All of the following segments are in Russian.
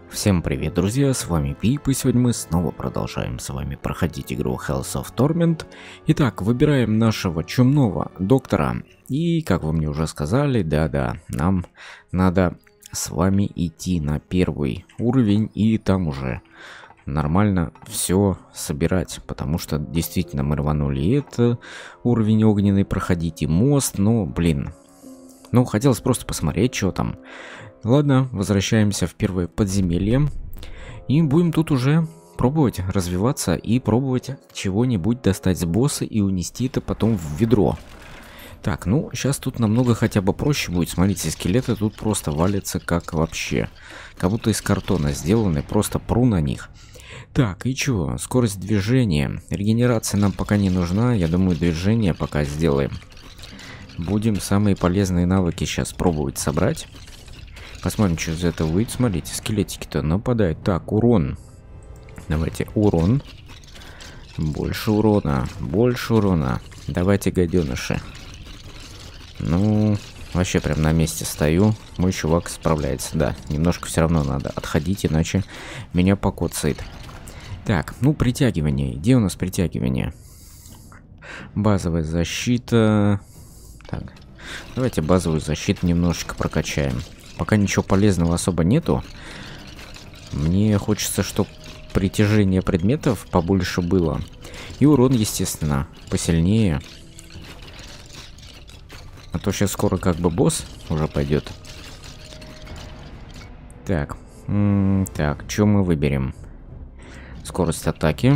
Всем привет, друзья, с вами Пип, и сегодня мы снова продолжаем с вами проходить игру Health of Torment. Итак, выбираем нашего чумного доктора, и, как вы мне уже сказали, да-да, нам надо с вами идти на первый уровень, и там уже нормально все собирать, потому что действительно мы рванули и это уровень огненный проходить, и мост, но, блин, ну, хотелось просто посмотреть, что там. Ладно, возвращаемся в первое подземелье. И будем тут уже пробовать развиваться и пробовать чего-нибудь достать с босса и унести это потом в ведро. Так, ну, сейчас тут намного хотя бы проще будет. Смотрите, скелеты тут просто валятся как вообще. Как будто из картона сделаны, просто пру на них. Так, и чё? Скорость движения. Регенерация нам пока не нужна. Я думаю, движение пока сделаем. Будем самые полезные навыки сейчас пробовать собрать. Посмотрим, что из этого выйдет. Смотрите, скелетики-то нападают. Так, урон. Давайте урон. Больше урона. Больше урона. Давайте, гаденыши. Ну, вообще прям на месте стою. Мой чувак справляется. Да, немножко все равно надо отходить, иначе меня покоцает. Так, ну, притягивание. Где у нас притягивание? Базовая защита. Так, давайте базовую защиту немножечко прокачаем. Пока ничего полезного особо нету. Мне хочется, чтобы притяжение предметов побольше было. И урон, естественно, посильнее. А то сейчас скоро как бы босс уже пойдет. Так. Так, что мы выберем? Скорость атаки.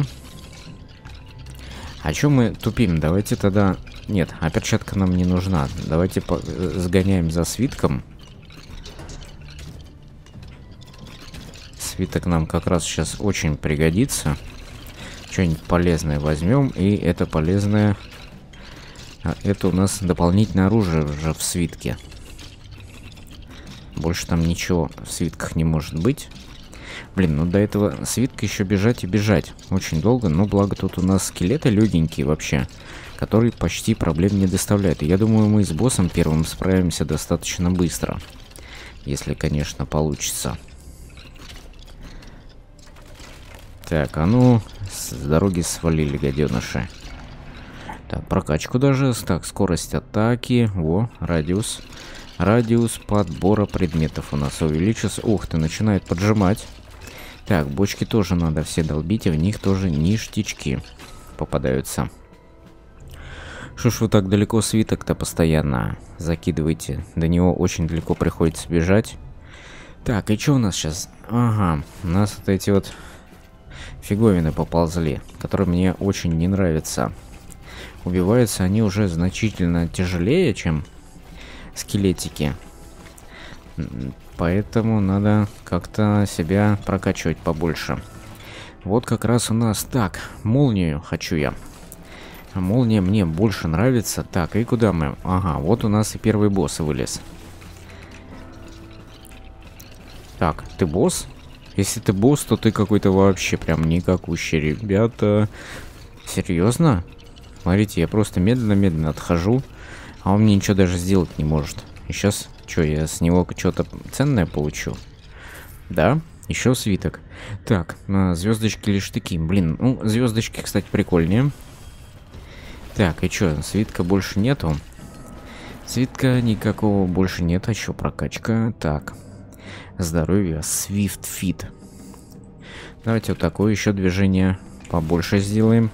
А что мы тупим? Давайте тогда... Нет, а перчатка нам не нужна. Давайте сгоняем за свитком. Свиток нам как раз сейчас очень пригодится. Что-нибудь полезное возьмем. И это полезное... А это у нас дополнительное оружие уже в свитке. Больше там ничего в свитках не может быть. Блин, ну до этого свитка еще бежать и бежать. Очень долго, но благо тут у нас скелеты легенькие вообще, которые почти проблем не доставляют. И я думаю, мы с боссом первым справимся достаточно быстро. Если, конечно, получится. Так, а ну, с дороги свалили, гаденыши. Так, прокачку даже. Так, скорость атаки. Во, радиус. Радиус подбора предметов у нас увеличился. Ух ты, начинает поджимать. Так, бочки тоже надо все долбить, и в них тоже ништячки попадаются. Что ж вы так далеко свиток-то постоянно закидываете? До него очень далеко приходится бежать. Так, и что у нас сейчас? Ага, у нас вот эти вот... фиговины поползли, которые мне очень не нравятся. Убиваются они уже значительно тяжелее, чем скелетики. Поэтому надо как-то себя прокачивать побольше. Вот как раз у нас... Так, молнию хочу я. Молния мне больше нравится. Так, и куда мы? Ага, вот у нас и первый босс вылез. Так, ты босс? Если ты босс, то ты какой-то вообще прям никакущий, ребята. Серьезно? Смотрите, я просто медленно-медленно отхожу, а он мне ничего даже сделать не может. И сейчас, что, я с него что-то ценное получу? Да, еще свиток. Так, звездочки или штыки? Блин, ну, звездочки, кстати, прикольнее. Так, и что, свитка больше нету? Свитка никакого больше нет, а еще прокачка. Так. Здоровье, Swift Fit. Давайте вот такое еще движение побольше сделаем.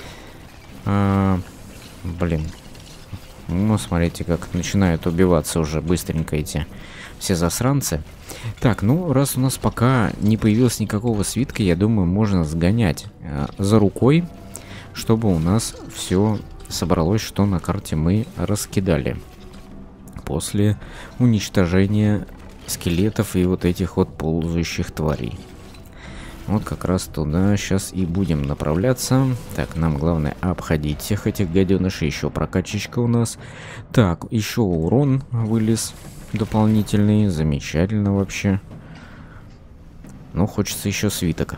Блин. Ну, смотрите, как начинают убиваться уже быстренько эти все засранцы. Так, ну, раз у нас пока не появилось никакого свитка, я думаю, можно сгонять за рукой, чтобы у нас все собралось, что на карте мы раскидали. После уничтожения скелетов и вот этих вот ползающих тварей. Вот как раз туда сейчас и будем направляться. Так, нам главное обходить всех этих гаденышей. Еще прокачечка у нас. Так, еще урон вылез дополнительный. Замечательно вообще. Но хочется еще свиток.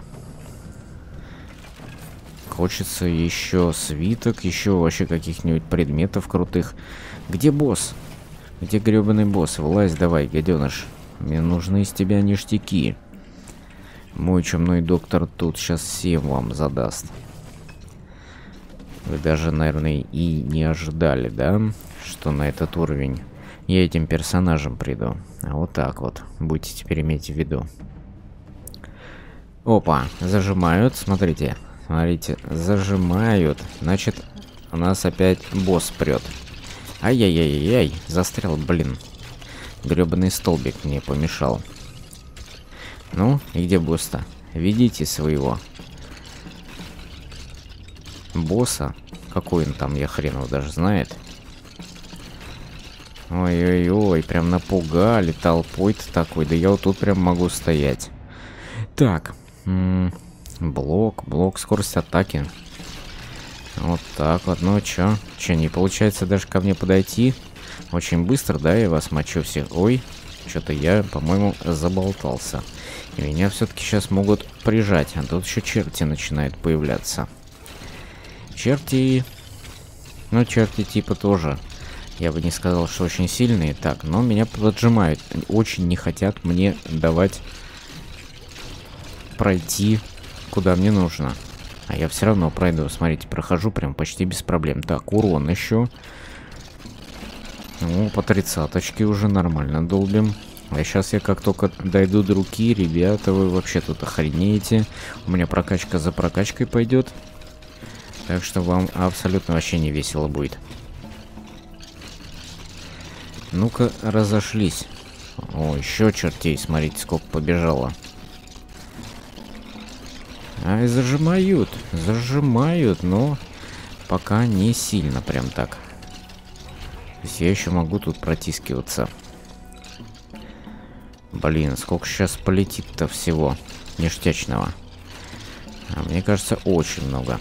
Хочется еще свиток. Еще вообще каких-нибудь предметов крутых. Где босс? Где гребаный босс? Вылазь давай, гаденыш. Мне нужны из тебя ништяки. Мой чумной доктор тут сейчас всем вам задаст. Вы даже, наверное, и не ожидали, да, что на этот уровень я этим персонажем приду. А вот так вот. Будете теперь иметь в виду. Опа, зажимают, смотрите. Смотрите, зажимают. Значит, у нас опять босс прет. Ай-яй-яй-яй, застрял, блин. Гребаный столбик мне помешал. Ну, и где босс-то? Ведите своего босса. Какой он там, я хрен его даже знает. Ой-ой-ой, прям напугали толпой-то такой. Да я вот тут прям могу стоять. Так. Блок, скорость атаки. Вот так вот, ну чё? Чё, не получается даже ко мне подойти? Очень быстро, да, я вас мочу всех. Ой, что-то я, по-моему, заболтался. И меня все-таки сейчас могут прижать. А тут еще черти начинают появляться. Черти... Ну, черти типа тоже. Я бы не сказал, что очень сильные. Так, но меня поджимают. Очень не хотят мне давать пройти, куда мне нужно. А я все равно пройду. Смотрите, прохожу прям почти без проблем. Так, урон еще. Ну, по 30-очке уже нормально долбим. А сейчас я как только дойду до руки, ребята, вы вообще тут охренеете. У меня прокачка за прокачкой пойдет. Так что вам абсолютно вообще не весело будет. Ну-ка, разошлись. О, еще чертей, смотрите, сколько побежало. Ай, зажимают, но пока не сильно прям так. То есть я еще могу тут протискиваться. Блин, сколько сейчас полетит-то всего ништячного. А мне кажется, очень много.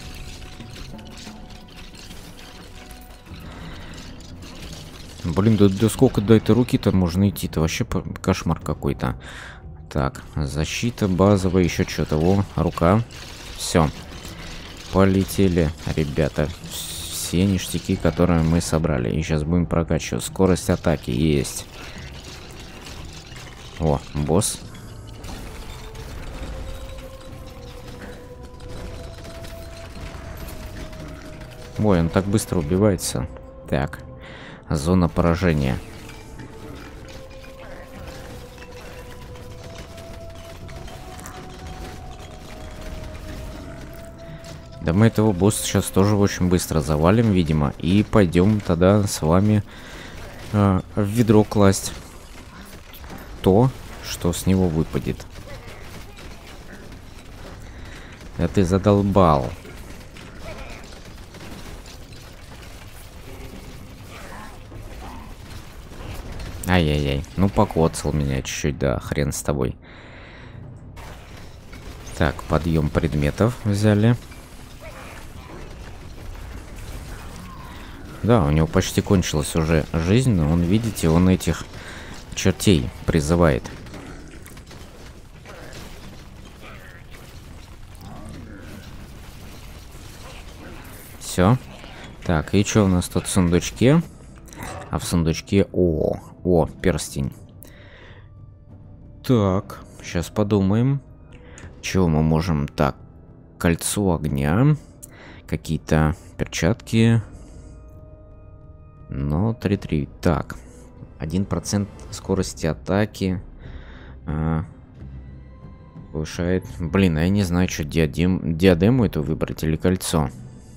Блин, да сколько до этой руки-то можно идти-то? Вообще кошмар какой-то. Так, защита базовая, еще что-то. Во, рука. Все. Полетели, ребята. Все ништяки, которые мы собрали. И сейчас будем прокачивать. Скорость атаки есть. О, босс. Ой, он так быстро убивается. Так. Зона поражения. Да мы этого босса сейчас тоже очень быстро завалим, видимо. И пойдем тогда с вами в ведро класть то, что с него выпадет. Да ты задолбал. Ай-яй-яй. Ну, покоцал меня чуть-чуть, да, хрен с тобой. Так, подъем предметов взяли. Да, у него почти кончилась уже жизнь, но он, видите, он этих чертей призывает. Все. Так, и что у нас тут в сундучке? А в сундучке... О, перстень. Так, сейчас подумаем. Чего мы можем... Так, кольцо огня. Какие-то перчатки. Но 3-3. Так, 1% скорости атаки. Повышает... Блин, а я не знаю, что диадему эту выбрать или кольцо.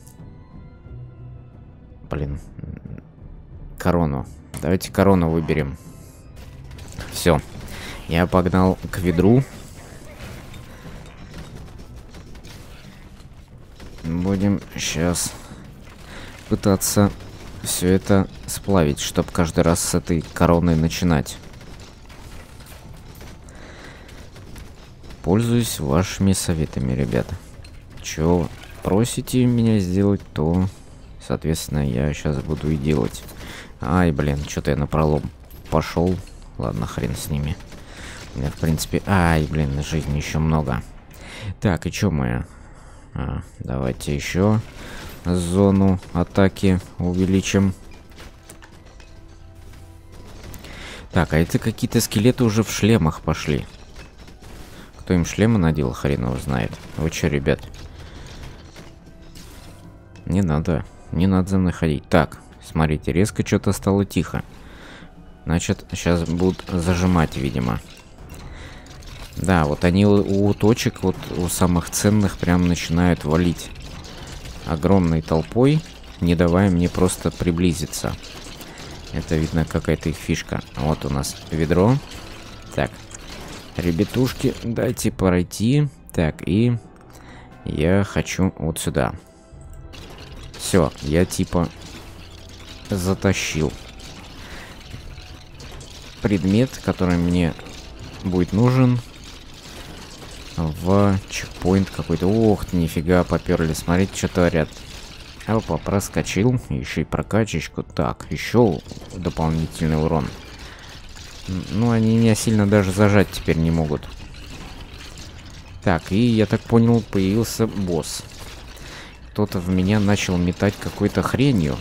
Блин. Корону. Давайте корону выберем. Все. Я погнал к ведру. Будем сейчас пытаться все это сплавить, чтобы каждый раз с этой короной начинать. Пользуюсь вашими советами, ребята. Чё просите меня сделать, то, соответственно, я сейчас буду и делать. Ай, блин, что-то я напролом пошел. Ладно, хрен с ними. У меня, в принципе... Ай, блин, жизни еще много. Так, и что мы... давайте еще зону атаки увеличим. Так, а это какие-то скелеты уже в шлемах пошли. Кто им шлемы надел, хрен его знает. Вы чё, ребят? Не надо. Не надо за мной ходить. Так, смотрите, резко что-то стало тихо. Значит, сейчас будут зажимать, видимо. Да, вот они у точек, вот у самых ценных, прям начинают валить огромной толпой, не давая мне просто приблизиться. Это, видно, какая-то их фишка. Вот у нас ведро. Так, ребятушки, дайте пройти. Так, и я хочу вот сюда. Все, я типа затащил предмет, который мне будет нужен в чекпоинт какой-то. Ох ты, нифига, поперли. Смотрите, что творят. Опа, проскочил. Еще и прокачечку. Так, еще дополнительный урон. Ну, они меня сильно даже зажать теперь не могут. Так, и я так понял, появился босс. Кто-то в меня начал метать какой-то хренью.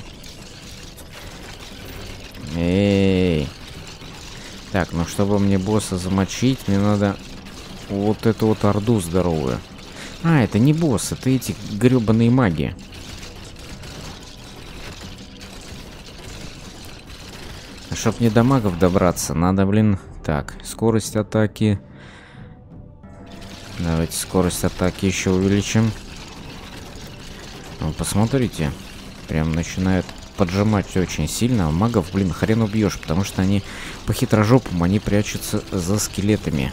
Эй. Так, ну чтобы мне босса замочить, мне надо вот эту вот орду здоровую. А, это не босс, это эти гребаные маги. Чтоб мне до магов добраться, надо, блин... Так, скорость атаки. Давайте скорость атаки еще увеличим. Ну, посмотрите. Прям начинают поджимать очень сильно. А магов, блин, хрен убьешь, потому что они по хитрожопам, они прячутся за скелетами.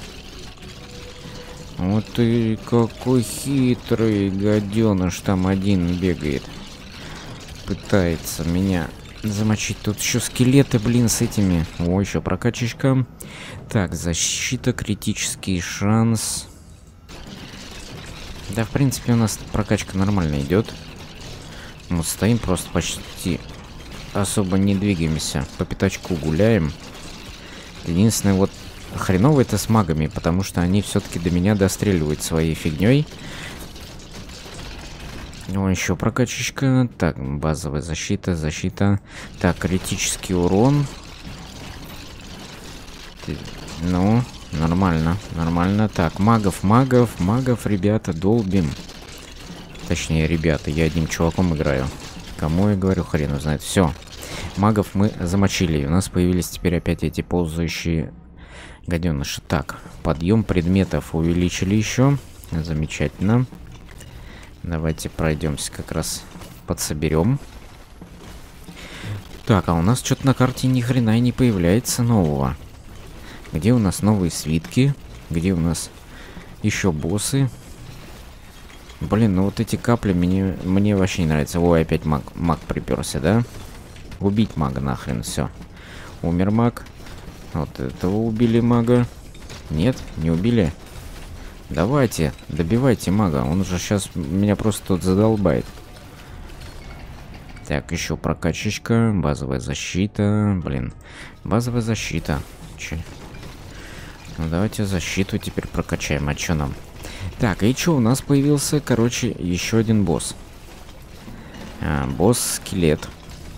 Вот ты какой хитрый гаденыш, там один бегает. Пытается меня замочить. Тут еще скелеты, блин, с этими. О, еще прокачечка. Так, защита, критический шанс. Да, в принципе, у нас прокачка нормально идет. Мы стоим просто почти особо не двигаемся. По пятачку гуляем. Единственное, вот хреново это с магами, потому что они все-таки до меня достреливают своей фигней. Ну, еще прокачечка. Так, базовая защита, защита. Так, критический урон. Ну, нормально, нормально. Так, магов, ребята, долбим. Точнее, ребята, я одним чуваком играю. Кому я говорю, хрен знает. Все, магов мы замочили. И у нас появились теперь опять эти ползающие гаденыши. Так, подъем предметов увеличили еще. Замечательно. Давайте пройдемся, как раз подсоберем. Так, а у нас что-то на карте ни хрена и не появляется нового. Где у нас новые свитки? Где у нас еще боссы? Блин, ну вот эти капли мне вообще не нравятся. Ой, опять маг приперся, да? Убить мага нахрен, все. Умер маг. Вот этого убили мага. Нет, не убили. Давайте, добивайте мага. Он же сейчас меня просто тут задолбает. Так, еще прокачечка. Базовая защита. Блин, базовая защита. Че? Ну, давайте защиту теперь прокачаем. А что нам? Так, и что у нас появился? Короче, еще один босс. Босс-скелет.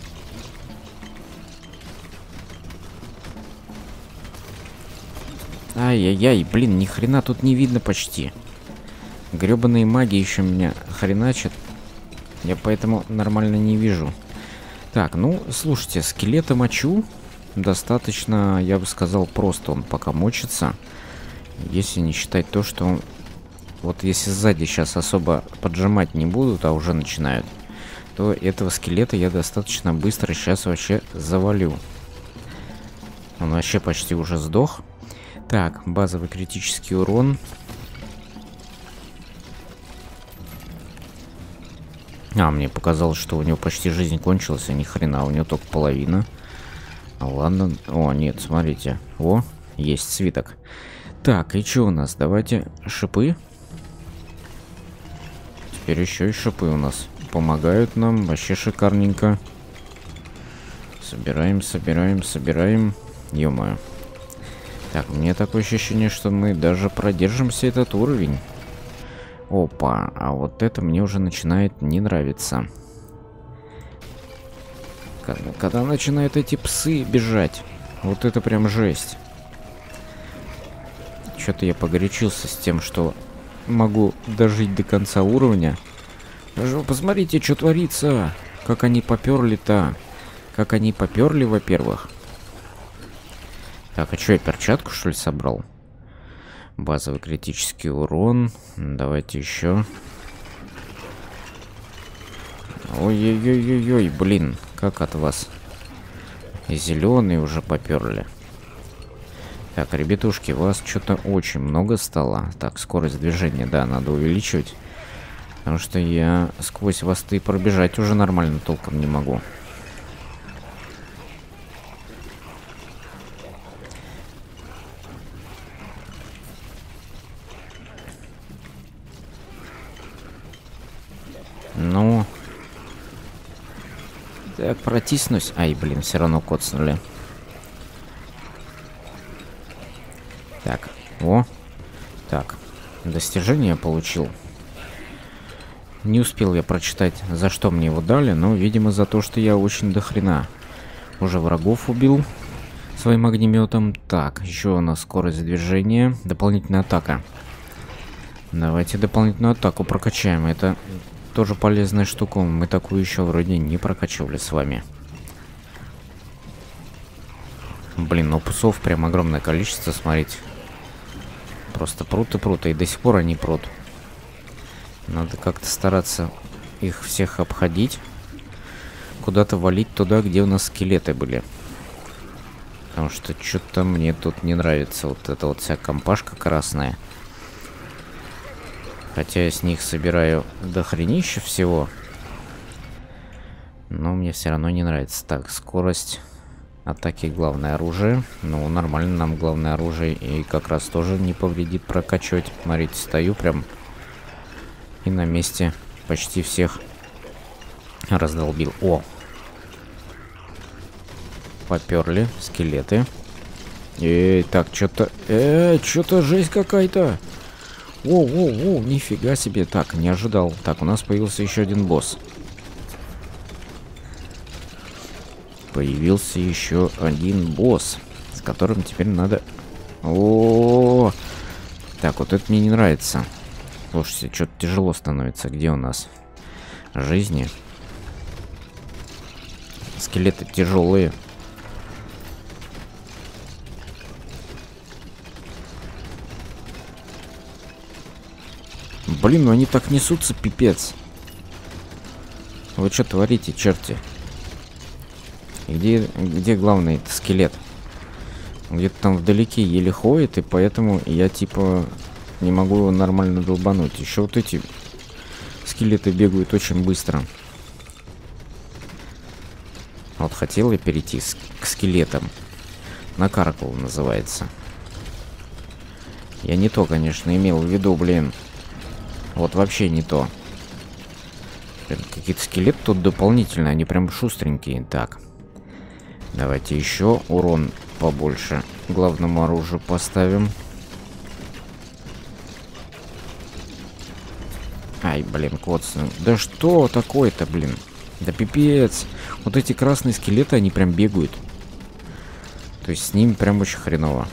Ай-яй-яй, блин, ни хрена тут не видно почти. Гребаные маги еще меня хреначат. Я поэтому нормально не вижу. Так, ну, слушайте, скелета мочу. Достаточно, я бы сказал, просто он пока мочится. Если не считать то, что он... Вот если сзади сейчас особо поджимать не будут, а уже начинают, то этого скелета я достаточно быстро сейчас вообще завалю. Он вообще почти уже сдох. Так, базовый критический урон. Мне показалось, что у него почти жизнь кончилась, а ни хрена, у него только половина. Ладно. О, нет, смотрите. О, есть свиток. Так, и что у нас? Давайте шипы. Теперь еще и шипы у нас помогают нам. Вообще шикарненько. Собираем, собираем, собираем. Ё-моё. Так, мне такое ощущение, что мы даже продержимся этот уровень. Опа, а вот это мне уже начинает не нравиться. Когда начинают эти псы бежать, вот это прям жесть. Что-то я погорячился с тем, что могу дожить до конца уровня. Посмотрите, что творится. Как они поперли-то. Как они поперли, во-первых. Так, а что, я перчатку, что ли, собрал? Базовый критический урон. Давайте еще. Ой-ой-ой-ой-ой, блин. Как от вас. Зеленые уже поперли. Так, ребятушки, вас что-то очень много стало. Так, скорость движения, да, надо увеличивать. Потому что я сквозь вас-то и пробежать уже нормально толком не могу. Ну... Так, протиснусь. Ай, блин, все равно коцнули. Так, о. Так, достижение получил. Не успел я прочитать, за что мне его дали, но, видимо, за то, что я очень дохрена уже врагов убил своим огнеметом. Так, еще у нас скорость движения, дополнительная атака. Давайте дополнительную атаку прокачаем. Это тоже полезная штука. Мы такую еще вроде не прокачивали с вами. Блин, ну пусов прям огромное количество, смотрите. Просто прут и прут, и до сих пор они прут. Надо как-то стараться их всех обходить. Куда-то валить туда, где у нас скелеты были. Потому что что-то мне тут не нравится. Вот эта вот вся компашка красная. Хотя я с них собираю дохренища всего. Но мне все равно не нравится. Так, скорость атаки, главное оружие. Ну, нормально нам главное оружие. И как раз тоже не повредит прокачивать. Смотрите, стою прям и на месте почти всех раздолбил. О! Поперли скелеты. Так, что-то... что-то жесть какая-то. Воу, нифига себе. Так, не ожидал. Так, у нас появился еще один босс. Появился еще один босс, с которым теперь надо... О, так, вот это мне не нравится. Слушайте, что-то тяжело становится. Где у нас жизни? Скелеты тяжелые. Блин, ну они так несутся, пипец. Вы что творите, черти? Где главный скелет? Где-то там вдалеке еле ходит, и поэтому я типа не могу его нормально долбануть. Еще вот эти скелеты бегают очень быстро. Вот хотел я перейти к скелетам. Накаркал называется. Я не то, конечно, имел в виду, блин. Вот вообще не то. Какие-то скелеты тут дополнительные, они прям шустренькие. Так. Давайте еще урон побольше главному оружию поставим. Ай, блин, коцну. Да что такое-то, блин? Да пипец. Вот эти красные скелеты, они прям бегают. То есть с ними прям очень хреново.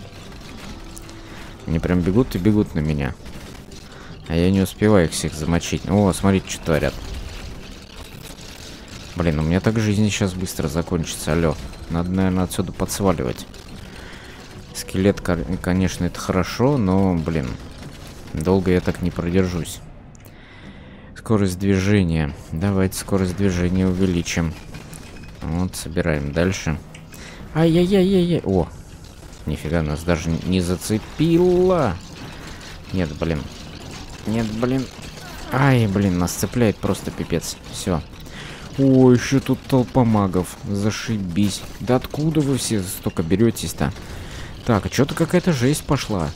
Они прям бегут и бегут на меня. А я не успеваю их всех замочить. О, смотрите, что творят. Блин, у меня так жизнь сейчас быстро закончится. Алло. Надо, наверное, отсюда подсваливать. Скелет, конечно, это хорошо, но, блин, долго я так не продержусь. Скорость движения. Давайте скорость движения увеличим. Вот, собираем дальше. Ай-яй-яй-яй-яй. О, нифига, нас даже не зацепило. Нет, блин. Нет, блин. Ай, блин, нас цепляет просто пипец. Все. Ой, еще тут толпа магов. Зашибись. Да откуда вы все столько беретесь-то? Так, а что-то какая-то жесть пошла.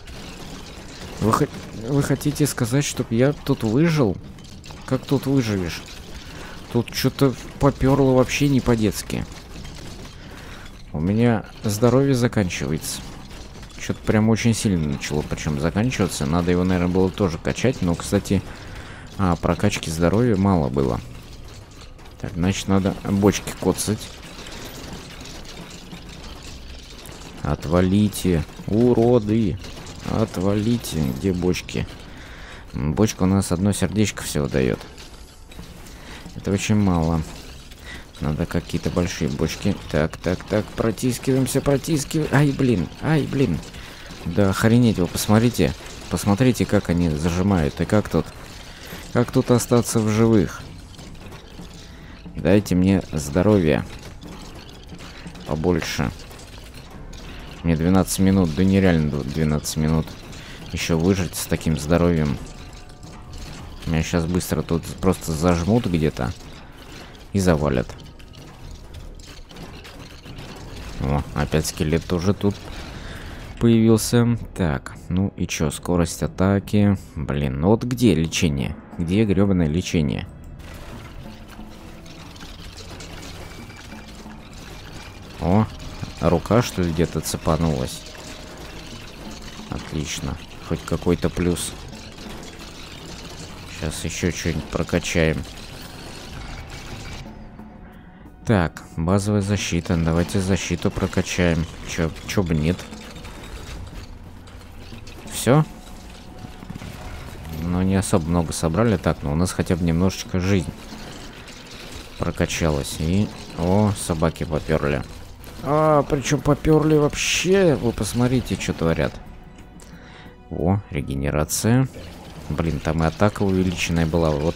Вы хотите сказать, чтобы я тут выжил? Как тут выживешь? Тут что-то поперло вообще не по-детски. У меня здоровье заканчивается. Что-то прям очень сильно начало причем заканчиваться. Надо его, наверное, было тоже качать. Но, кстати, прокачки здоровья мало было. Так, значит, надо бочки коцать. Отвалите, уроды. Отвалите. Где бочки? Бочка у нас одно сердечко всего дает. Это очень мало. Надо какие-то большие бочки. Так. Протискиваемся. Ай, блин. Да охренеть вы, посмотрите. Посмотрите, как они зажимают. И как тут остаться в живых? Дайте мне здоровья. Побольше. Мне 12 минут. Да нереально 12 минут. Еще выжить с таким здоровьем. Меня сейчас быстро тут просто зажмут где-то. И завалят. О, опять скелет тоже тут появился. Так, ну и чё, скорость атаки. Блин, ну вот где лечение? Где грёбаное лечение? О, рука что ли где-то цепанулась? Отлично, хоть какой-то плюс. Сейчас еще что-нибудь прокачаем. Так, базовая защита. Давайте защиту прокачаем. Чё бы нет. Все? Ну, не особо много собрали. Так, но у нас хотя бы немножечко жизнь прокачалась. И... О, собаки поперли. Причем поперли вообще. Вы посмотрите, что творят. О, регенерация. Блин, там и атака увеличенная была. Вот.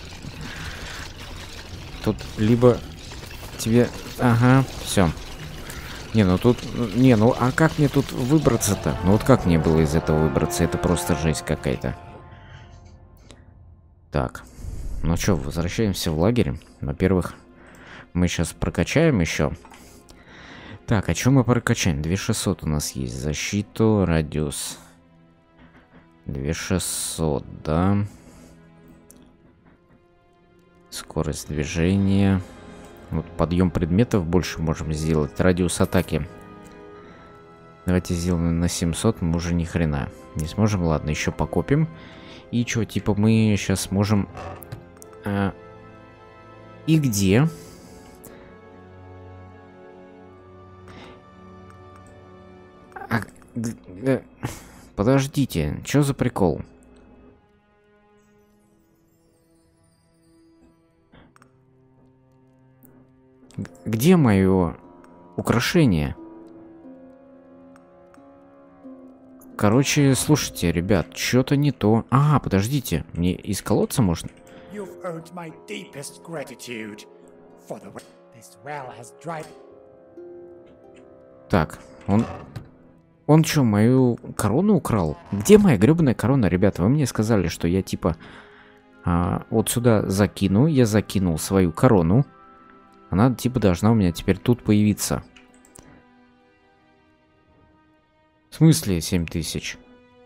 Тут либо тебе... Ага, все. А как мне тут выбраться-то? Ну вот как мне было из этого выбраться? Это просто жесть какая-то. Так. Ну что, возвращаемся в лагерь. Во-первых, мы сейчас прокачаем еще. Так, а что мы прокачаем? 2600 у нас есть. Защиту, радиус. 2600, да. Скорость движения. Вот подъем предметов больше можем сделать. Радиус атаки. Давайте сделаем на 700. Мы уже ни хрена не сможем. Ладно, еще покопим. И что, типа мы сейчас можем... И где? Подождите, что за прикол? Где мое украшение? Короче, слушайте, ребят, что-то не то. Ага, подождите, мне из колодца можно? Так, он что, мою корону украл? Где моя гребаная корона, ребята? Вы мне сказали, что я типа вот сюда закину. Я закинул свою корону. Она типа должна у меня теперь тут появиться. В смысле 7000?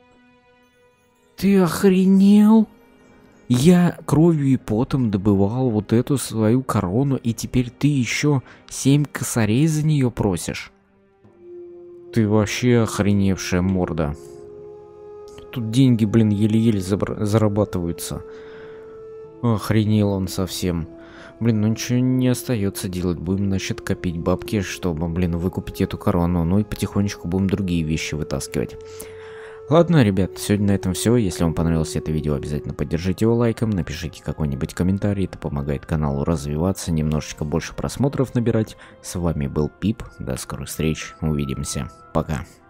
Ты охренел? Я кровью и потом добывал вот эту свою корону, и теперь ты еще 7 косарей за нее просишь? Ты вообще охреневшая морда. Тут деньги, блин, еле-еле зарабатываются. Охренел он совсем. Блин, ну ничего не остается делать. Будем, значит, копить бабки, чтобы, блин, выкупить эту корону. Ну и потихонечку будем другие вещи вытаскивать. Ладно, ребят, сегодня на этом все. Если вам понравилось это видео, обязательно поддержите его лайком, напишите какой-нибудь комментарий. Это помогает каналу развиваться, немножечко больше просмотров набирать. С вами был Пип. До скорых встреч. Увидимся. Пока.